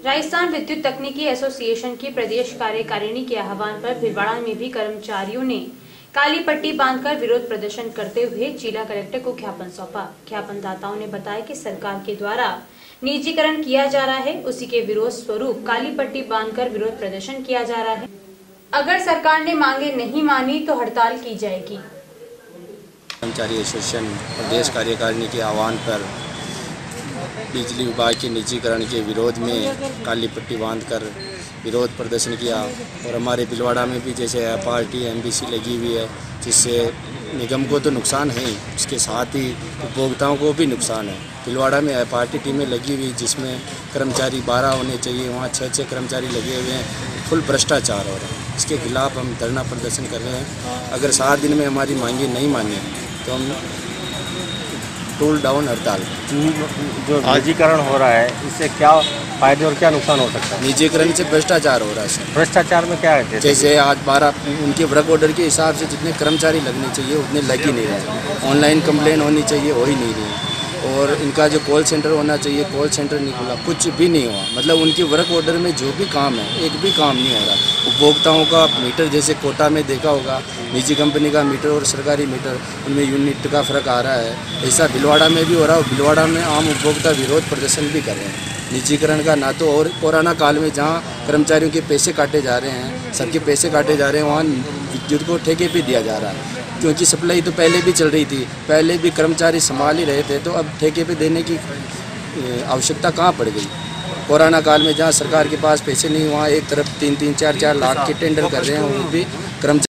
राजस्थान विद्युत तकनीकी एसोसिएशन की प्रदेश कार्यकारिणी के आह्वान पर भिलवाड़ा में भी कर्मचारियों ने काली पट्टी बांधकर विरोध प्रदर्शन करते हुए जिला कलेक्टर को ज्ञापन सौंपा। ज्ञापनदाताओं ने बताया कि सरकार के द्वारा निजीकरण किया जा रहा है, उसी के विरोध स्वरूप काली पट्टी बांधकर विरोध प्रदर्शन किया जा रहा है। अगर सरकार ने मांगे नहीं मानी तो हड़ताल की जाएगी। कर्मचारी एसोसिएशन प्रदेश कार्यकारिणी के आह्वान पर बिजली विभाग के निजीकरण के विरोध में काली पट्टी बांधकर विरोध प्रदर्शन किया। और हमारे भिलवाड़ा में भी जैसे पार्टी एमबीसी लगी हुई है, जिससे निगम को तो नुकसान है ही, उसके साथ ही उपभोक्ताओं को भी नुकसान है। भिलवाड़ा में पार्टी टीमें लगी हुई जिसमें कर्मचारी 12 होने चाहिए, वहाँ 6 कर्मचारी लगे हुए हैं। फुल भ्रष्टाचार हो रहा है, इसके खिलाफ हम धरना प्रदर्शन कर रहे हैं। अगर 7 दिन में हमारी मांगे नहीं मानी तो हम टूल डाउन हड़ताल। जो निजीकरण हो रहा है, इससे क्या फायदे और क्या नुकसान हो सकता है? निजीकरण से भ्रष्टाचार हो रहा है सर। भ्रष्टाचार में क्या है? जैसे आज 12 उनके वर्क ऑर्डर के हिसाब से जितने कर्मचारी लगने चाहिए उतने लग ही नहीं रहे। ऑनलाइन कंप्लेन होनी चाहिए, हो ही नहीं रही। और इनका जो कॉल सेंटर होना चाहिए, कॉल सेंटर नहीं खुला, कुछ भी नहीं हुआ। मतलब उनके वर्क ऑर्डर में जो भी काम है, एक भी काम नहीं हो रहा। उपभोक्ताओं का मीटर जैसे कोटा में देखा होगा, निजी कंपनी का मीटर और सरकारी मीटर, उनमें यूनिट का फर्क आ रहा है। ऐसा भिलवाड़ा में भी हो रहा है। भिलवाड़ा में आम उपभोक्ता विरोध प्रदर्शन भी कर रहे हैं निजीकरण का। ना तो और कोरोना काल में जहाँ कर्मचारियों के पैसे काटे जा रहे हैं, सबके पैसे काटे जा रहे हैं, वहाँ विद्युत को ठेके पे दिया जा रहा है। क्योंकि सप्लाई तो पहले भी चल रही थी, पहले भी कर्मचारी संभाल ही रहे थे, तो अब ठेके पे देने की आवश्यकता कहाँ पड़ गई। कोरोना काल में जहाँ सरकार के पास पैसे नहीं, वहाँ एक तरफ 3-4 लाख के टेंडर कर रहे हैं, वो भी कर्मचारी